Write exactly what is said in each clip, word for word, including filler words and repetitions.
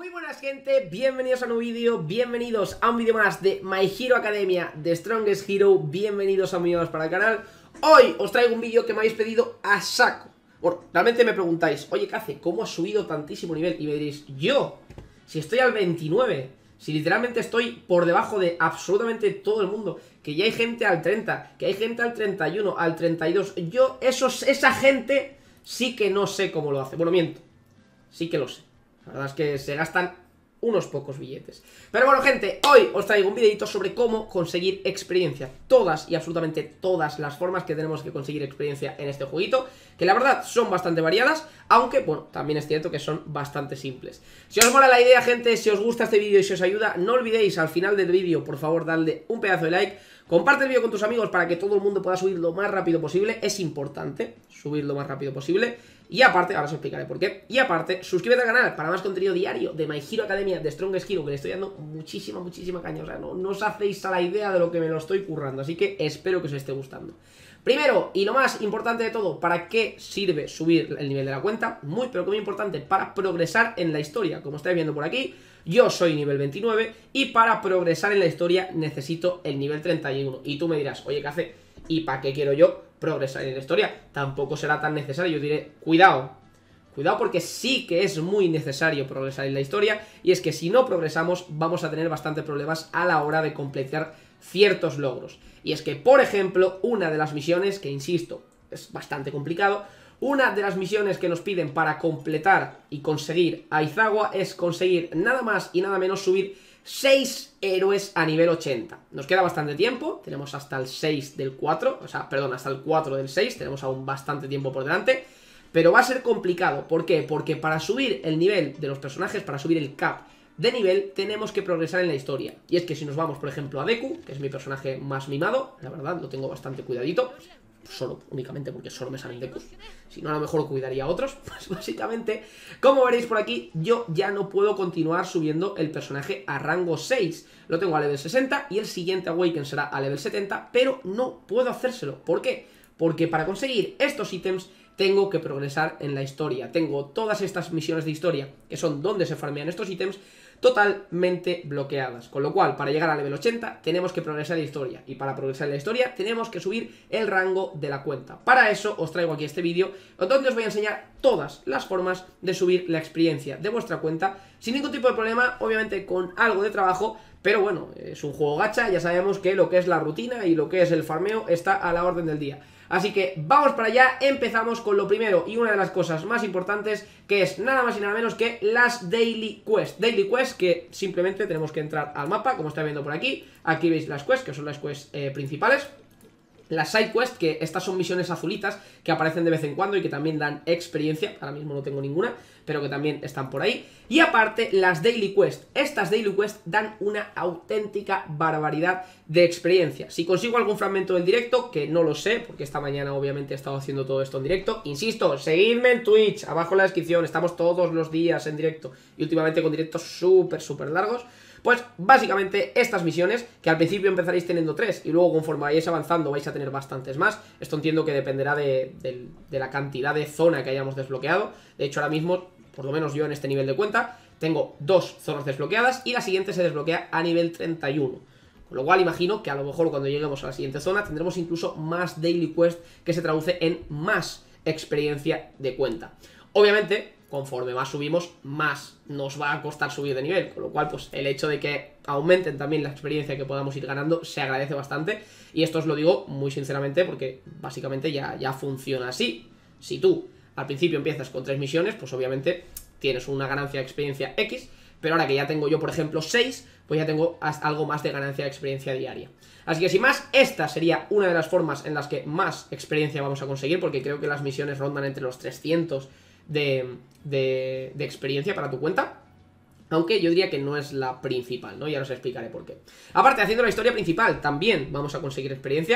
Muy buenas gente, bienvenidos a un nuevo vídeo, bienvenidos a un vídeo más de My Hero Academia de Strongest Hero, bienvenidos amigos para el canal. Hoy os traigo un vídeo que me habéis pedido a saco. Bueno, realmente me preguntáis, oye Cace, ¿cómo has subido tantísimo nivel? Y me diréis, yo, si estoy al veintinueve, si literalmente estoy por debajo de absolutamente todo el mundo, que ya hay gente al treinta, que hay gente al treinta y uno, al treinta y dos, yo, esos, esa gente sí que no sé cómo lo hace. Bueno, miento, sí que lo sé. La verdad es que se gastan unos pocos billetes. Pero bueno, gente, hoy os traigo un videito sobre cómo conseguir experiencia. Todas y absolutamente todas las formas que tenemos que conseguir experiencia en este jueguito, que la verdad son bastante variadas, aunque, bueno, también es cierto que son bastante simples. Si os mola la idea, gente, si os gusta este vídeo y si os ayuda, no olvidéis al final del vídeo, por favor, darle un pedazo de like. Comparte el vídeo con tus amigos para que todo el mundo pueda subir lo más rápido posible. Es importante subir lo más rápido posible. Y aparte, ahora os explicaré por qué. Y aparte, suscríbete al canal para más contenido diario de My Hero Academia, de Strongest Hero, que le estoy dando muchísima, muchísima caña. O sea, no, no os hacéis a la idea de lo que me lo estoy currando. Así que espero que os esté gustando. Primero, y lo más importante de todo, ¿para qué sirve subir el nivel de la cuenta? Muy, pero que muy importante, para progresar en la historia. Como estáis viendo por aquí, yo soy nivel veintinueve y para progresar en la historia necesito el nivel treinta y uno. Y tú me dirás, oye, ¿qué hace? ¿Y para qué quiero yo progresar en la historia? Tampoco será tan necesario. Yo diré, cuidado, cuidado porque sí que es muy necesario progresar en la historia. Y es que si no progresamos vamos a tener bastantes problemas a la hora de completar ciertos logros. Y es que, por ejemplo, una de las misiones, que insisto, es bastante complicado, una de las misiones que nos piden para completar y conseguir a Izawa es conseguir nada más y nada menos subir seis héroes a nivel ochenta. Nos queda bastante tiempo, tenemos hasta el seis del cuatro, o sea, perdón, hasta el cuatro del seis, tenemos aún bastante tiempo por delante, pero va a ser complicado. ¿Por qué? Porque para subir el nivel de los personajes, para subir el cap de nivel, tenemos que progresar en la historia. Y es que si nos vamos, por ejemplo, a Deku, que es mi personaje más mimado, la verdad, lo tengo bastante cuidadito, solo, únicamente porque solo me salen Dekus. Si no, a lo mejor cuidaría a otros. Pues básicamente, como veréis por aquí, yo ya no puedo continuar subiendo el personaje a rango seis. Lo tengo a level sesenta y el siguiente Awaken será a level setenta, pero no puedo hacérselo. ¿Por qué? Porque para conseguir estos ítems tengo que progresar en la historia. Tengo todas estas misiones de historia, que son donde se farmean estos ítems, totalmente bloqueadas, con lo cual para llegar a level ochenta tenemos que progresar en la historia, y para progresar en la historia tenemos que subir el rango de la cuenta. Para eso os traigo aquí este vídeo donde os voy a enseñar todas las formas de subir la experiencia de vuestra cuenta sin ningún tipo de problema, obviamente con algo de trabajo, pero bueno, es un juego gacha, ya sabemos que lo que es la rutina y lo que es el farmeo está a la orden del día. Así que vamos para allá, empezamos con lo primero y una de las cosas más importantes, que es nada más y nada menos que las Daily Quest. Daily Quest que simplemente tenemos que entrar al mapa, como estáis viendo por aquí. Aquí veis las quests, que son las quests eh, principales. Las side quest, que estas son misiones azulitas que aparecen de vez en cuando y que también dan experiencia. Ahora mismo no tengo ninguna, pero que también están por ahí. Y aparte, las daily quest. Estas daily quest dan una auténtica barbaridad de experiencia. Si consigo algún fragmento del directo, que no lo sé, porque esta mañana obviamente he estado haciendo todo esto en directo. Insisto, seguidme en Twitch, abajo en la descripción, estamos todos los días en directo. Y últimamente con directos súper, súper largos. Pues básicamente estas misiones, que al principio empezaréis teniendo tres y luego conforme vayáis avanzando vais a tener bastantes más. Esto entiendo que dependerá de, de, de la cantidad de zona que hayamos desbloqueado. De hecho ahora mismo, por lo menos yo en este nivel de cuenta, tengo dos zonas desbloqueadas y la siguiente se desbloquea a nivel treinta y uno. Con lo cual imagino que a lo mejor cuando lleguemos a la siguiente zona tendremos incluso más daily quest, que se traduce en más experiencia de cuenta. Obviamente, conforme más subimos, más nos va a costar subir de nivel, con lo cual pues el hecho de que aumenten también la experiencia que podamos ir ganando se agradece bastante, y esto os lo digo muy sinceramente porque básicamente ya, ya funciona así. Si tú al principio empiezas con tres misiones, pues obviamente tienes una ganancia de experiencia X, pero ahora que ya tengo yo por ejemplo seis, pues ya tengo algo más de ganancia de experiencia diaria. Así que sin más, esta sería una de las formas en las que más experiencia vamos a conseguir, porque creo que las misiones rondan entre los trescientos De, de, de experiencia para tu cuenta. Aunque yo diría que no es la principal, ¿no? Ya os explicaré por qué. Aparte, haciendo la historia principal también vamos a conseguir experiencia.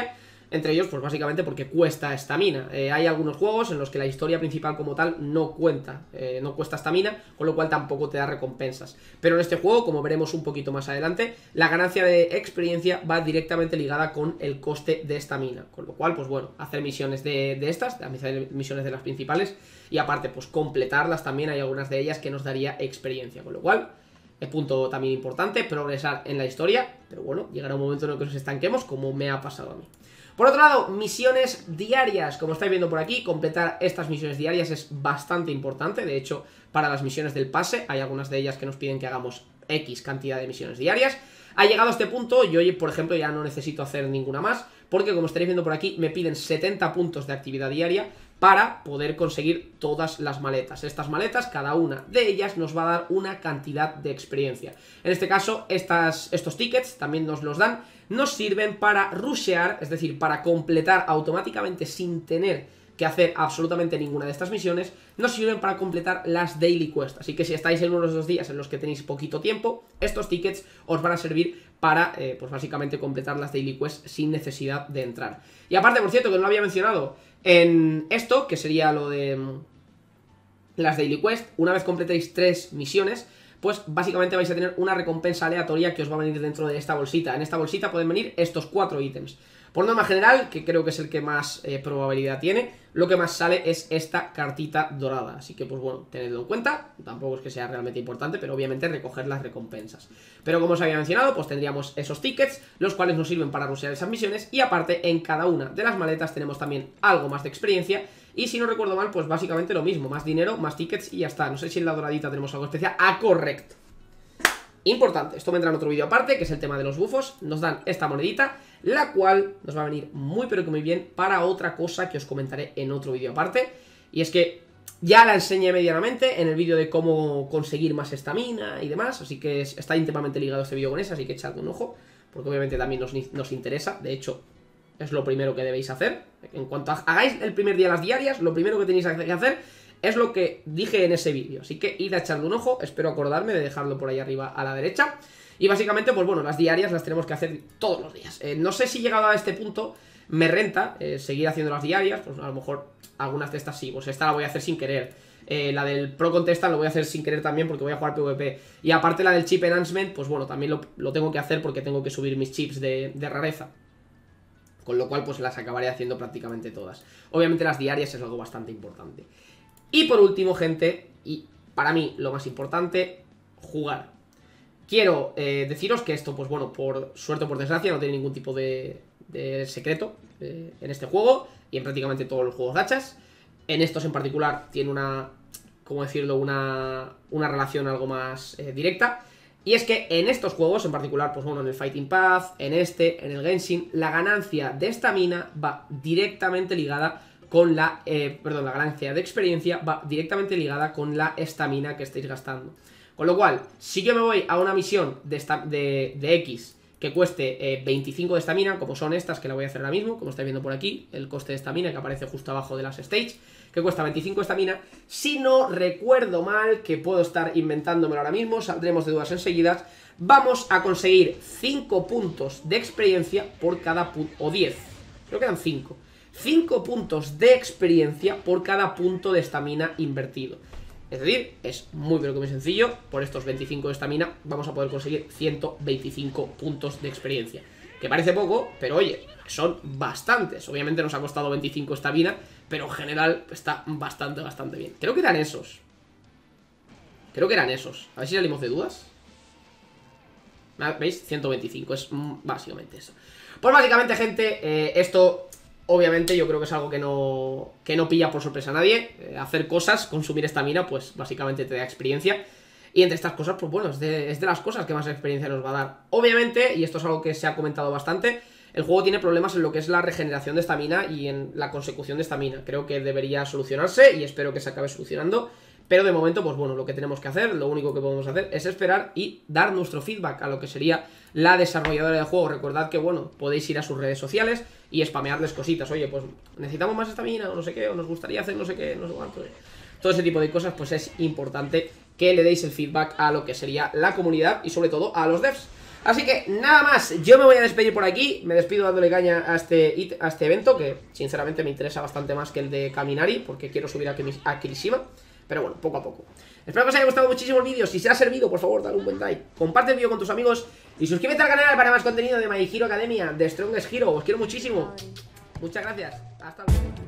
Entre ellos, pues básicamente porque cuesta estamina. Eh, hay algunos juegos en los que la historia principal como tal no cuenta, eh, no cuesta estamina, con lo cual tampoco te da recompensas. Pero en este juego, como veremos un poquito más adelante, la ganancia de experiencia va directamente ligada con el coste de estamina. Con lo cual, pues bueno, hacer misiones de, de estas, hacer misiones de las principales, y aparte, pues completarlas también, hay algunas de ellas que nos daría experiencia. Con lo cual, es punto también importante, progresar en la historia, pero bueno, llegará un momento en el que nos estanquemos, como me ha pasado a mí. Por otro lado, misiones diarias. Como estáis viendo por aquí, completar estas misiones diarias es bastante importante. De hecho, para las misiones del pase, hay algunas de ellas que nos piden que hagamos X cantidad de misiones diarias. Ha llegado a este punto, yo por ejemplo ya no necesito hacer ninguna más, porque como estaréis viendo por aquí, me piden setenta puntos de actividad diaria para poder conseguir todas las maletas. Estas maletas, cada una de ellas nos va a dar una cantidad de experiencia. En este caso, estas, estos tickets también nos los dan. Nos sirven para rushear, es decir, para completar automáticamente sin tener que hacer absolutamente ninguna de estas misiones. Nos sirven para completar las daily quests. Así que si estáis en unos dos días en los que tenéis poquito tiempo, estos tickets os van a servir para, eh, pues básicamente completar las daily quests sin necesidad de entrar. Y aparte, por cierto, que no lo había mencionado, en esto, que sería lo de las daily quests, una vez completéis tres misiones, pues básicamente vais a tener una recompensa aleatoria que os va a venir dentro de esta bolsita. En esta bolsita pueden venir estos cuatro ítems. Por norma general, que creo que es el que más eh, probabilidad tiene, lo que más sale es esta cartita dorada. Así que pues bueno, tenedlo en cuenta. Tampoco es que sea realmente importante, pero obviamente recoger las recompensas. Pero como os había mencionado, pues tendríamos esos tickets, los cuales nos sirven para rushear esas misiones. Y aparte, en cada una de las maletas tenemos también algo más de experiencia. Y si no recuerdo mal, pues básicamente lo mismo, más dinero, más tickets y ya está. No sé si en la doradita tenemos algo especial. Ah, correcto. Importante, esto vendrá en otro vídeo aparte, que es el tema de los bufos. Nos dan esta monedita, la cual nos va a venir muy pero que muy bien para otra cosa que os comentaré en otro vídeo aparte. Y es que ya la enseñé medianamente en el vídeo de cómo conseguir más estamina y demás, así que está íntimamente ligado este vídeo con esa, así que echadle un ojo, porque obviamente también nos, nos interesa. De hecho, es lo primero que debéis hacer. En cuanto hagáis el primer día las diarias, lo primero que tenéis que hacer es lo que dije en ese vídeo. Así que id a echarle un ojo, espero acordarme de dejarlo por ahí arriba a la derecha. Y básicamente, pues bueno, las diarias las tenemos que hacer todos los días. eh, No sé si llegado a este punto me renta eh, seguir haciendo las diarias. Pues a lo mejor algunas de estas sí, pues esta la voy a hacer sin querer. eh, La del Pro Contestant lo voy a hacer sin querer también porque voy a jugar PvP. Y aparte la del Chip Enhancement, pues bueno, también lo, lo tengo que hacer porque tengo que subir mis chips de, de rareza. Con lo cual pues las acabaré haciendo prácticamente todas. Obviamente las diarias es algo bastante importante. Y por último, gente, y para mí lo más importante, jugar. Quiero eh, deciros que esto, pues bueno, por suerte o por desgracia, no tiene ningún tipo de, de secreto eh, en este juego y en prácticamente todos los juegos gachas. En estos en particular tiene una, ¿cómo decirlo?, una, una relación algo más eh, directa. Y es que en estos juegos en particular, pues bueno, en el Fighting Path, en este, en el Genshin, la ganancia de estamina va directamente ligada con la, eh, perdón, la ganancia de experiencia va directamente ligada con la estamina que estáis gastando. Con lo cual, si yo me voy a una misión de, de, de X que cueste eh, veinticinco de estamina, como son estas que la voy a hacer ahora mismo, como estáis viendo por aquí, el coste de estamina que aparece justo abajo de las stage, que cuesta veinticinco de estamina, si no recuerdo mal, que puedo estar inventándomelo ahora mismo, saldremos de dudas enseguida, vamos a conseguir cinco puntos de experiencia por cada punto, o diez, creo que eran cinco. cinco puntos de experiencia por cada punto de estamina invertido. Es decir, es muy pero que muy sencillo. Por estos veinticinco de estamina vamos a poder conseguir ciento veinticinco puntos de experiencia. Que parece poco, pero oye, son bastantes. Obviamente nos ha costado veinticinco estamina, pero en general está bastante, bastante bien. Creo que eran esos. Creo que eran esos. A ver si salimos de dudas. ¿Veis? ciento veinticinco, es básicamente eso. Pues básicamente, gente, eh, esto... obviamente yo creo que es algo que no, que no pilla por sorpresa a nadie. eh, Hacer cosas, consumir estamina, pues básicamente te da experiencia. Y entre estas cosas, pues bueno, es de, es de las cosas que más experiencia nos va a dar. Obviamente, y esto es algo que se ha comentado bastante, el juego tiene problemas en lo que es la regeneración de estamina y en la consecución de estamina. Creo que debería solucionarse y espero que se acabe solucionando. Pero de momento, pues bueno, lo que tenemos que hacer, lo único que podemos hacer es esperar y dar nuestro feedback a lo que sería la desarrolladora del juego. Recordad que, bueno, podéis ir a sus redes sociales y spamearles cositas. Oye, pues necesitamos más estamina o no sé qué, o nos gustaría hacer no sé qué, no sé cuánto. Todo ese tipo de cosas, pues es importante que le deis el feedback a lo que sería la comunidad y sobre todo a los devs. Así que nada más, yo me voy a despedir por aquí. Me despido dándole caña a este, a este evento, que sinceramente me interesa bastante más que el de Kaminari, porque quiero subir a, a Kirishima. Pero bueno, poco a poco. Espero que os haya gustado muchísimo el vídeo. Si se ha servido, por favor, dale un buen like, comparte el vídeo con tus amigos y suscríbete al canal para más contenido de My Hero Academia, de Strongest Hero. Os quiero muchísimo. Muchas gracias, hasta luego.